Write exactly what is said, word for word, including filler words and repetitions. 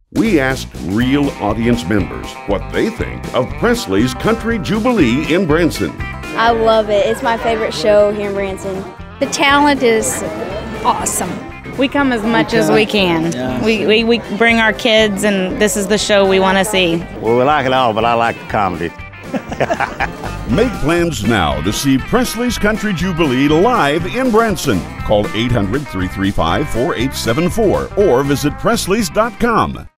We asked real audience members what they think of Presley's Country Jubilee in Branson. I love it. It's my favorite show here in Branson. The talent is awesome. We come as much as we can. Yeah. We, we, we bring our kids, and this is the show we want to see. Well, we like it all, but I like the comedy. Make plans now to see Presley's Country Jubilee live in Branson. Call eight hundred, three three five, four eight seven four or visit presleys dot com.